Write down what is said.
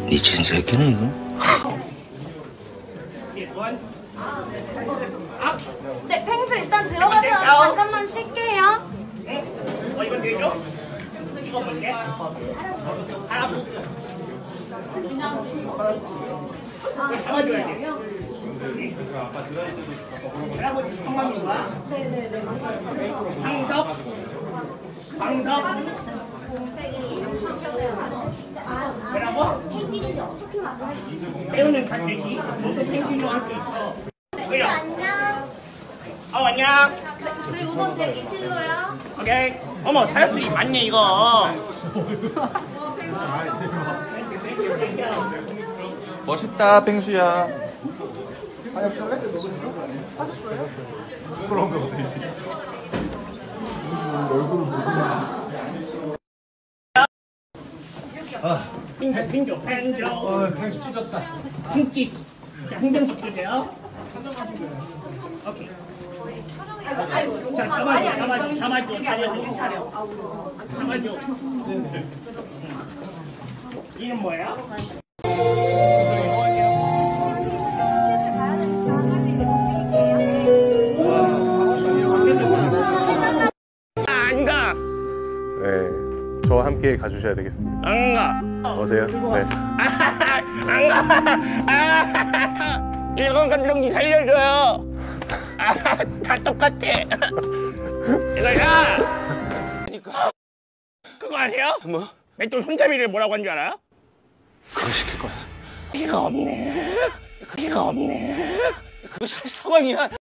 미친 새끼네 이거. 네, 펭수 일단 들어가서 잠깐만 쉴게요. 이거 되죠? 이거 뭔데? 잡아줘야 돼. 할아버지 성함인가? 네네네. 방석? 방석? 뭐라고? 배우는 가르치기? 너도 펭귄도 할 수 있어. 그래. 안녕. 안녕. 저희 우선 대기실로요. 오케이. 어머, 사람들이 많네, 이거. 멋있다, 펭수야. 펭수. 펭수 찢었다. 펭수. 한 병씩 주세요. 오케이. 잡아줘. 이름 뭐야? 안 가. 네, 저와 함께 가주셔야 되겠습니다. 안 가. 어세요? 네. 안 가. 일본 감독님 살려줘요. 다 똑같아. 이거야. 그러니까 그거 아니야? 뭐? 맷돌 손잡이를 뭐라고 한 줄 알아요? 그거 시킬 거야. 기가 없네. 기가 없네. 그거 할 상황이야.